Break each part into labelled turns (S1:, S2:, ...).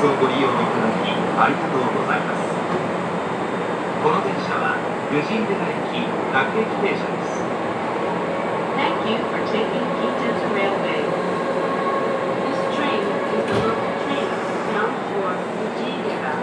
S1: をご利用いただきありがとうございます。この電車は藤井寺駅各駅停車です。
S2: Thank you for taking Kintetsu Railway. This train is the local train bound for Fujidera.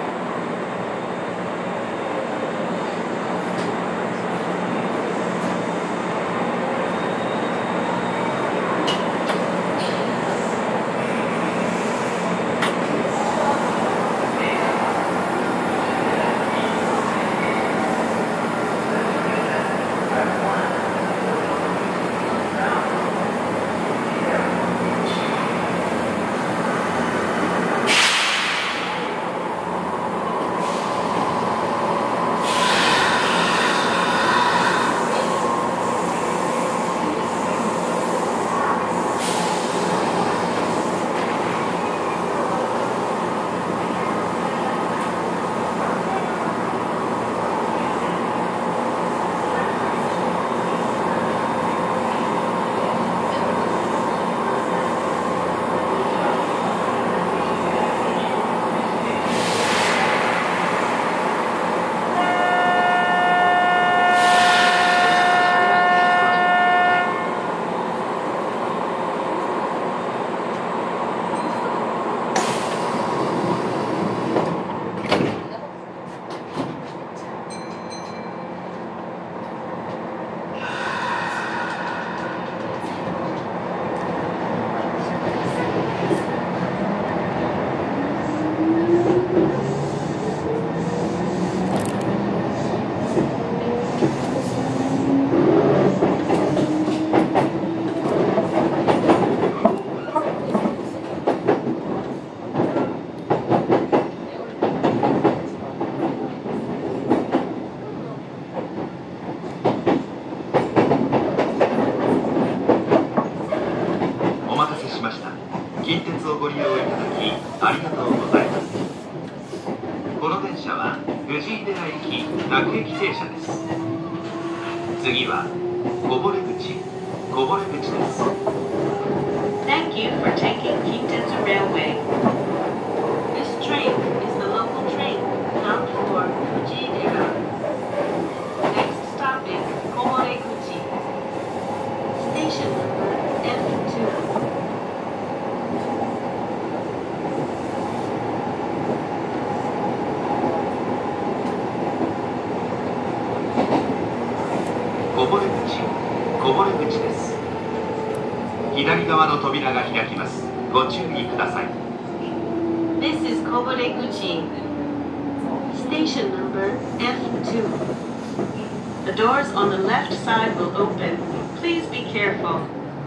S1: 近鉄をご利用いただきありがとうございます。この電車は藤井寺駅各駅停車です。次はこぼれ口です。
S2: Thank you for taking Kintetsu Railway. This train is the local train bound for Fujidera. Next stop is Komoreguchi. Station number F2.
S1: こぼれ口です。左側の扉が開きます。ご注意ください。
S2: This is Komoreguchi. Station number F2. The doors on the left side will open. Please be careful.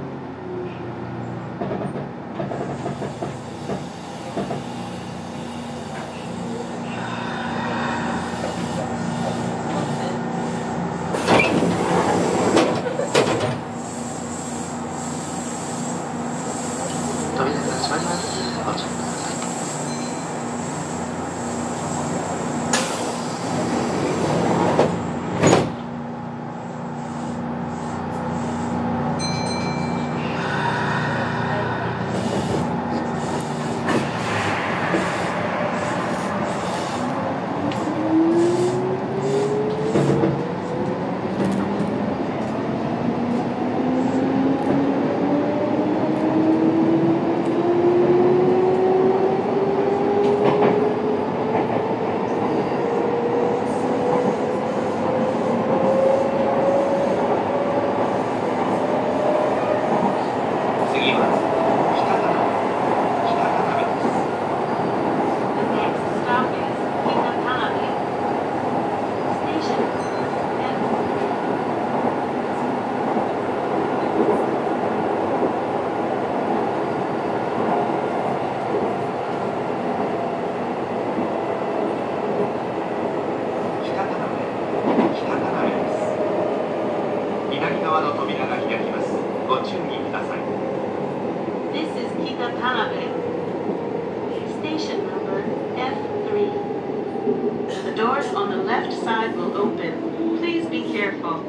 S2: ご注意ください。 This is Kitatanabe. Station number F3. The doors on the left side will open. Please be careful.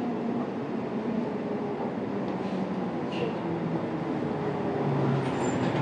S1: こ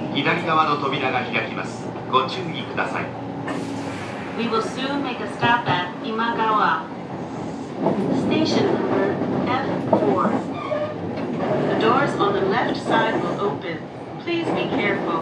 S1: 左側の扉が開きます。ご注意ください。
S2: We will soon make a stop at Imagawa. Station number F4. The doors on the left side will open. Please be careful.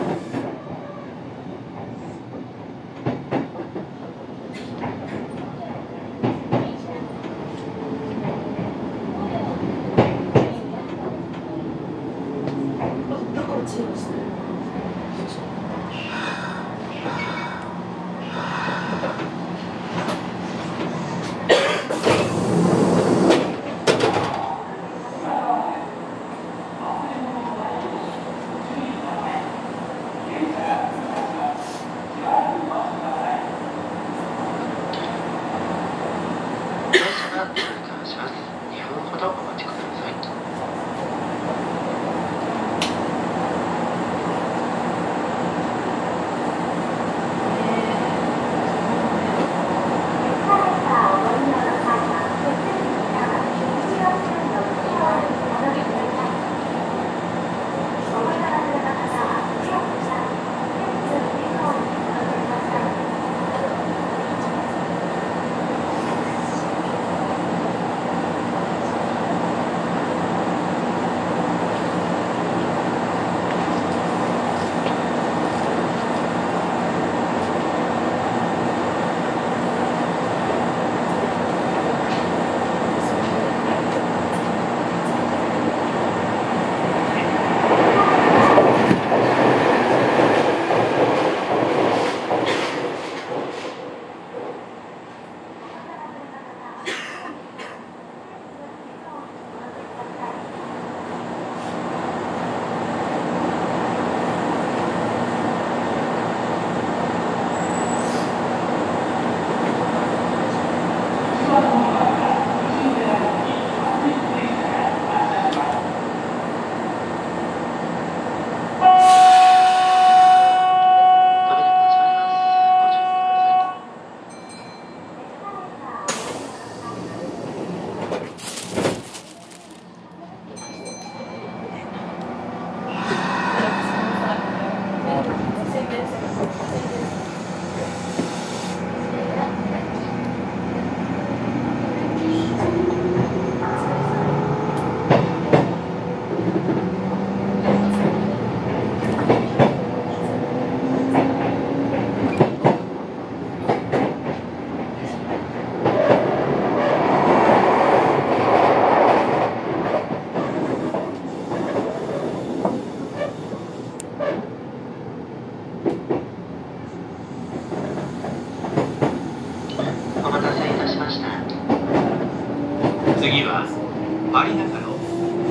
S1: 次は有中野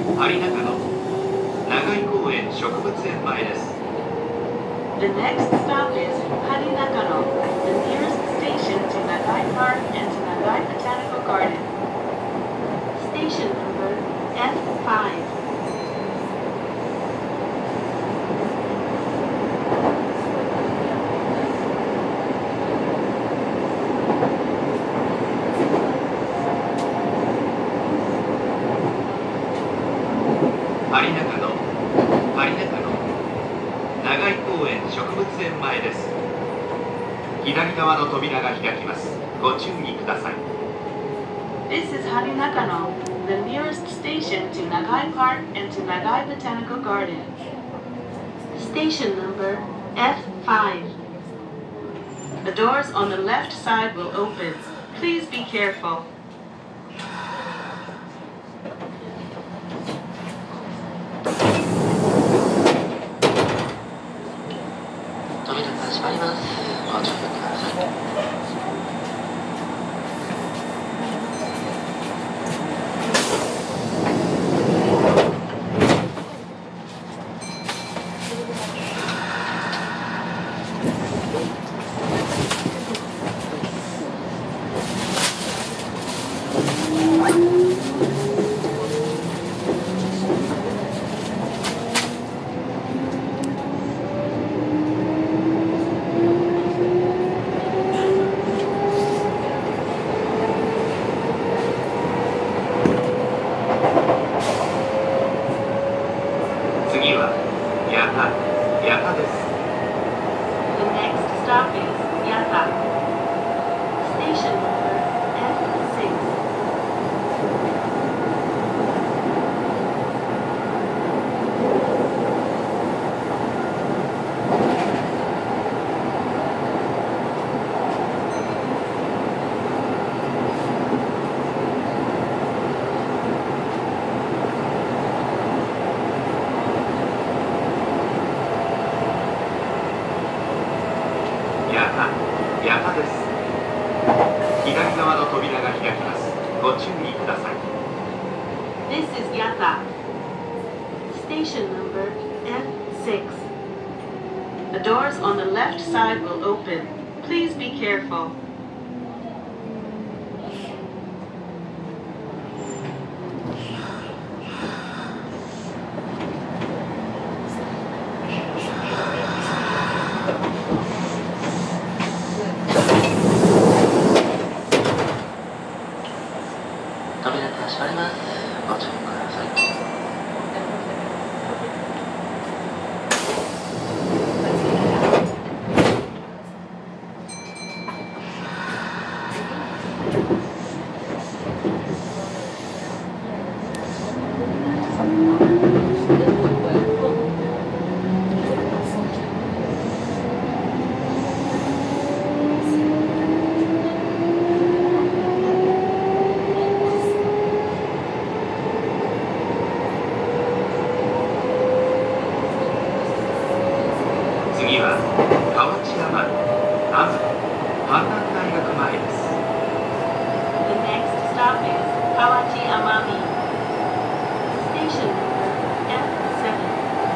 S1: 長井公園植物園前です。
S2: The next stop is Harinakano, the nearest station to Nagai Park and to Nagai Botanical Garden. Station number F5.
S1: 有中野長井公園植物園前です。左側の扉が開きます。ご注意ください。
S2: This is Harinakano, the nearest station to Nagai Park and to Nagai Botanical Garden. Station number F5. The doors on the left side will open. Please be careful.
S3: 扉が閉まります。ご注意ください。
S1: 次は八田です。
S2: The next stop is Yata. Station number F6.
S1: 八幡です。左側の扉が開きます。ご注意ください。
S2: This is Yata. Station number F6. The doors on the left side will open. Please be careful.
S3: 扉が閉まります。ご注意ください。
S1: 次は河内山安阪南大学前です。
S2: The next stop is Kawachi Amami. Station number F7.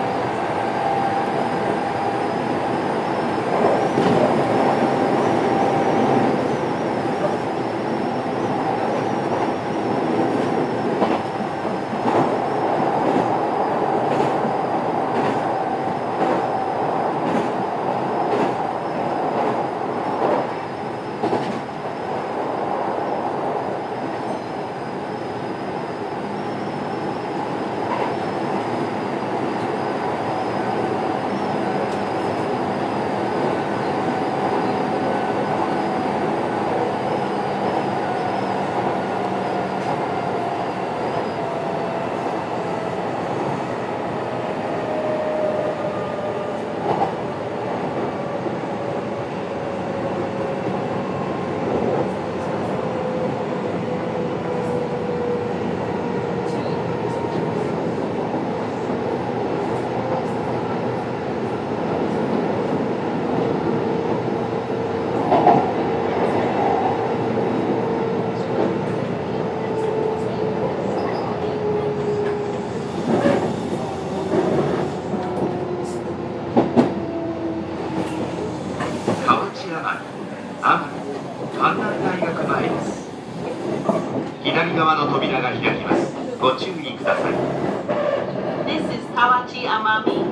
S1: 阪南大学前です。左側の扉が開きます。ご注意ください。
S2: This is Kawachi Amami.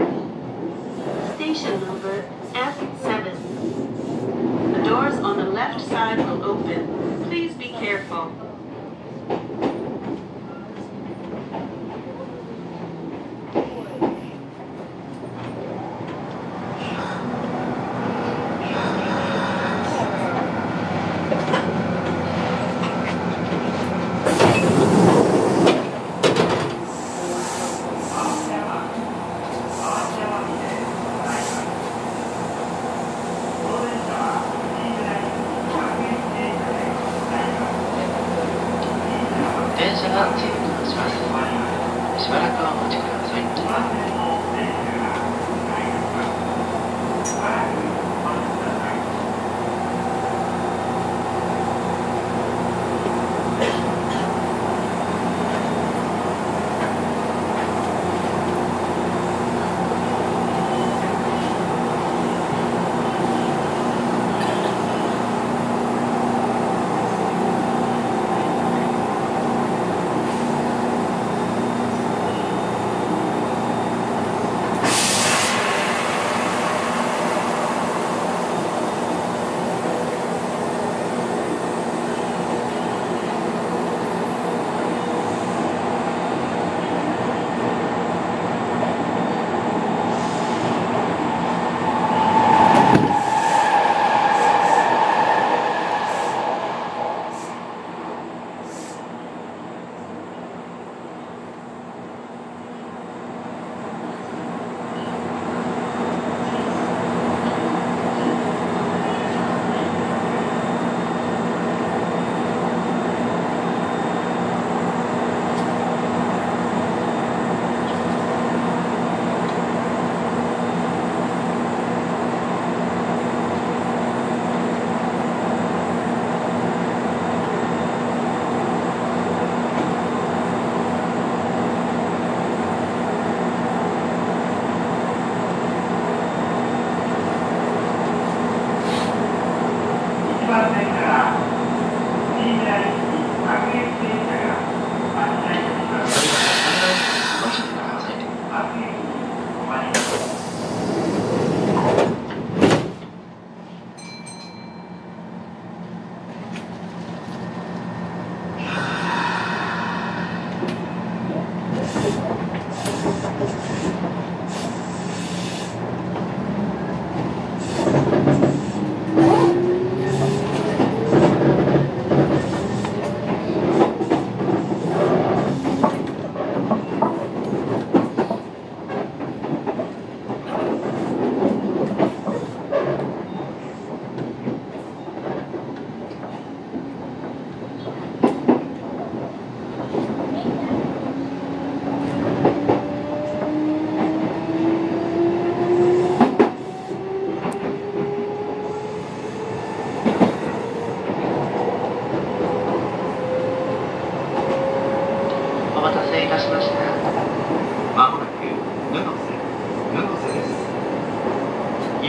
S2: Station number F7. The doors on the left side will open. Please be careful.
S1: こ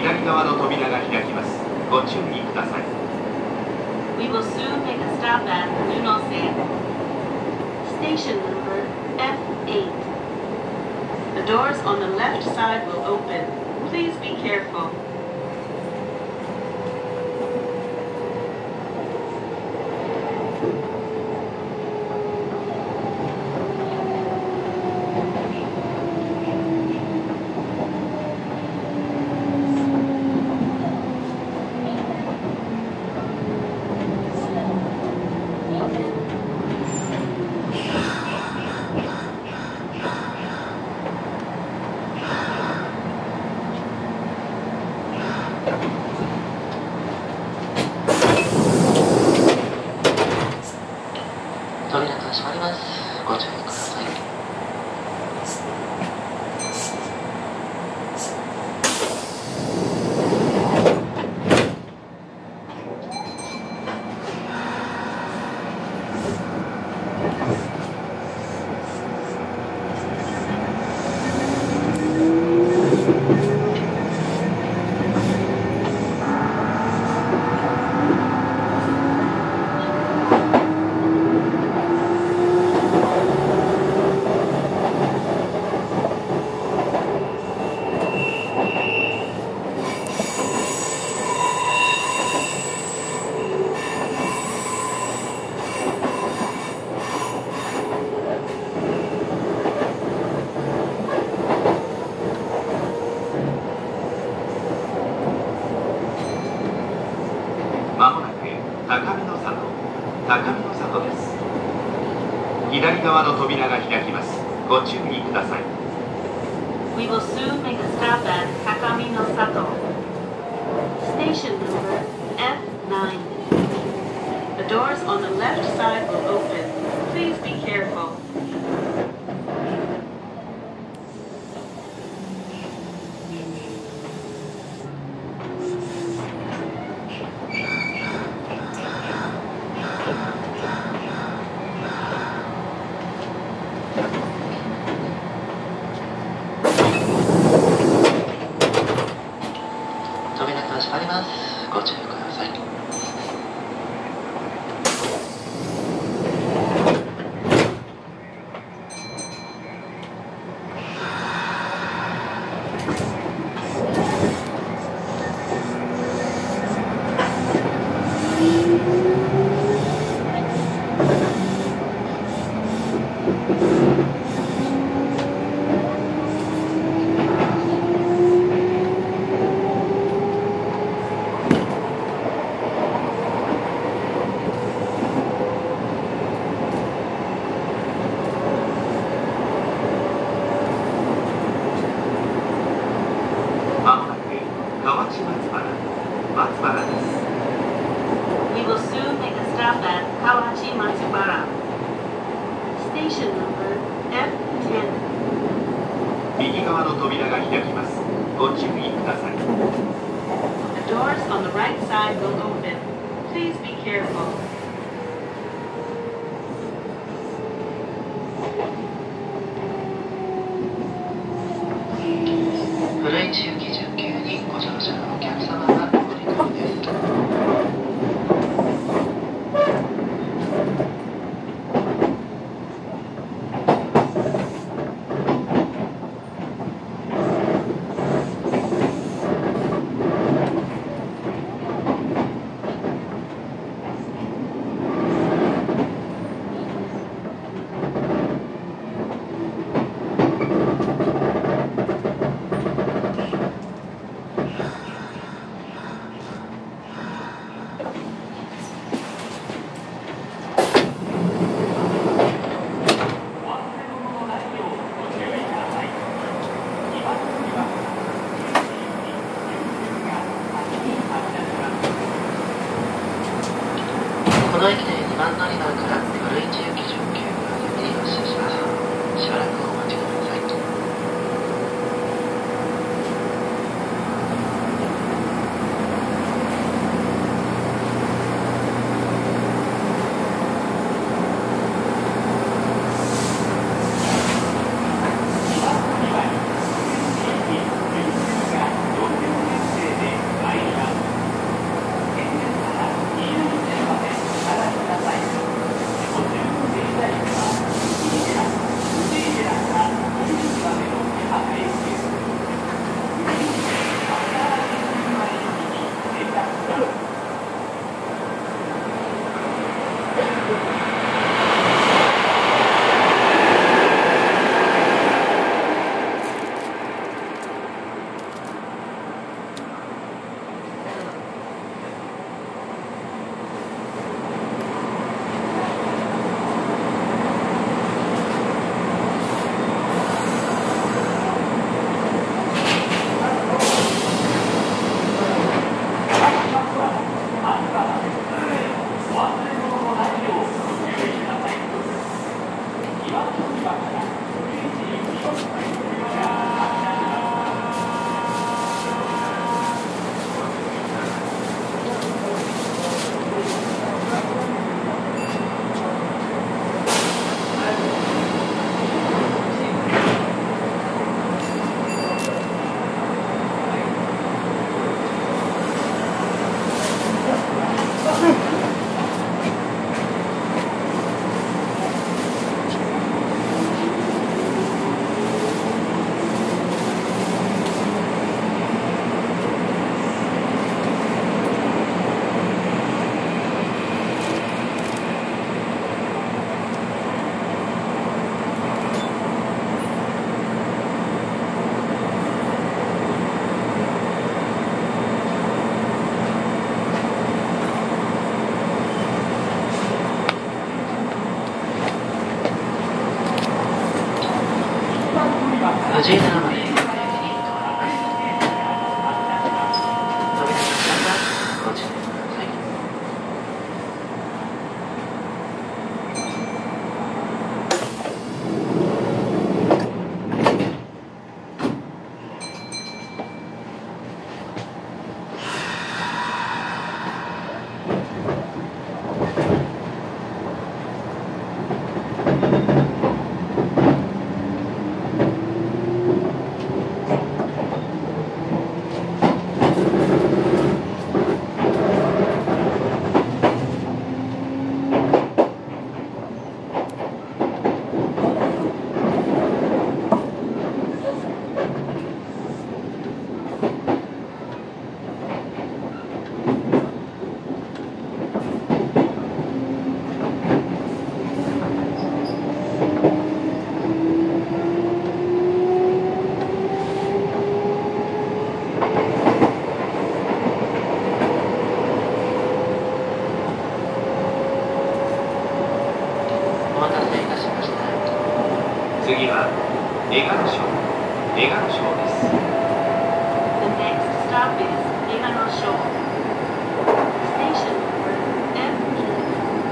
S1: 左側の扉が開きます。ご注意ください。
S2: We will soon make a stop at Nunose. Station number F8. The doors on the left side will open. Please be careful.
S3: 扉が閉まります。ご注意ください。
S1: まもなく高見の里です。左側の扉が開きます。ご注意ください。
S2: We will soon make a stop at Takami no Sato. Station number F9. The doors on the left side will open. Please be careful.
S3: 扉が閉まります。ご注意ください。
S1: まもなく河内松原です。
S2: We will soon make a stop at Kawachi Matsubara. Station number F10.
S1: 右側の扉が開きます。ご注意ください。
S2: The doors on the right side will open. Please be careful.
S3: 古市行き準急にご乗車のお客様はお乗り換えです。
S2: Egano Shou. Station number F11.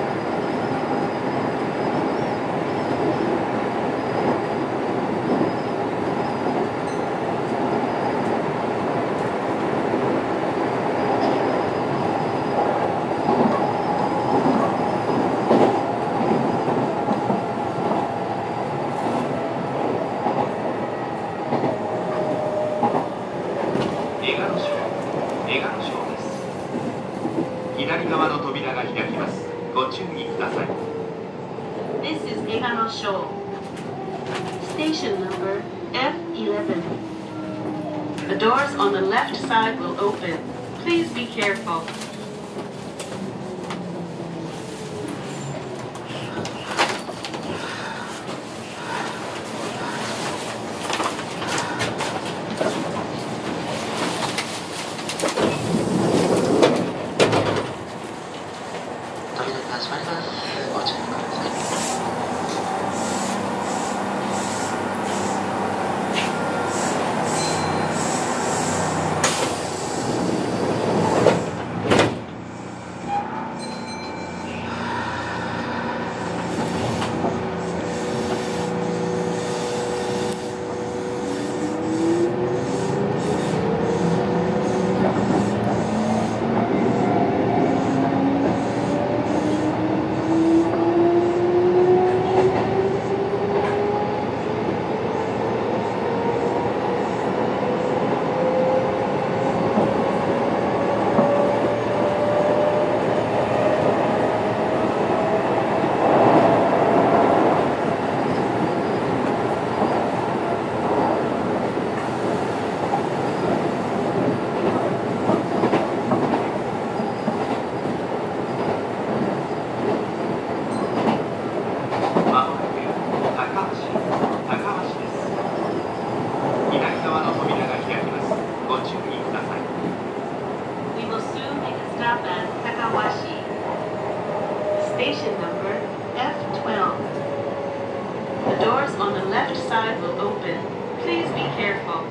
S1: This is Egano Shou.
S2: Station number F11. The doors on the left side will open. Please be careful. Station number F12. The doors on the left side will open. Please be careful.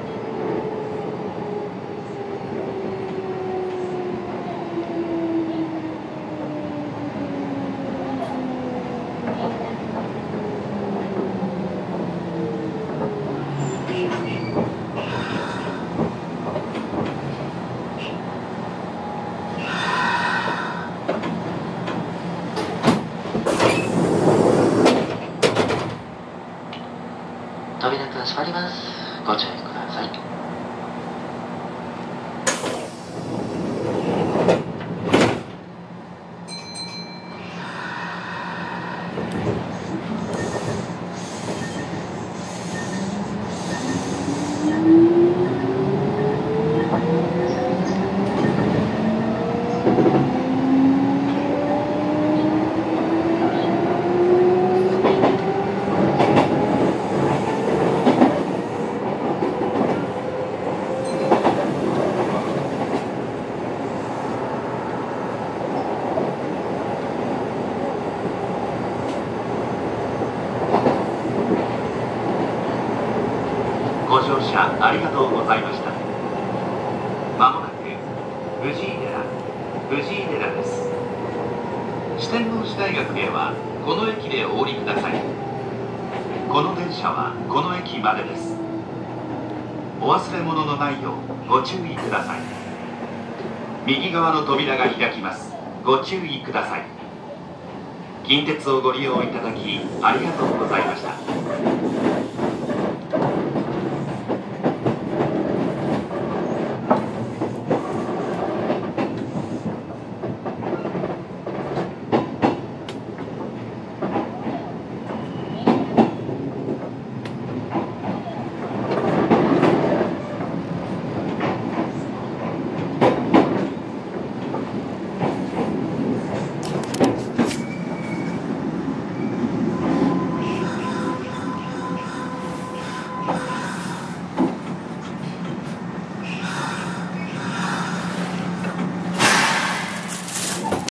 S3: 扉が閉まります。ご注意ください。
S1: ご乗車ありがとうございました。まもなく藤井寺です。四天王寺大学へはこの駅でお降りください。この電車はこの駅までです。お忘れ物のないようご注意ください。右側の扉が開きます。ご注意ください。近鉄をご利用いただきありがとうございました。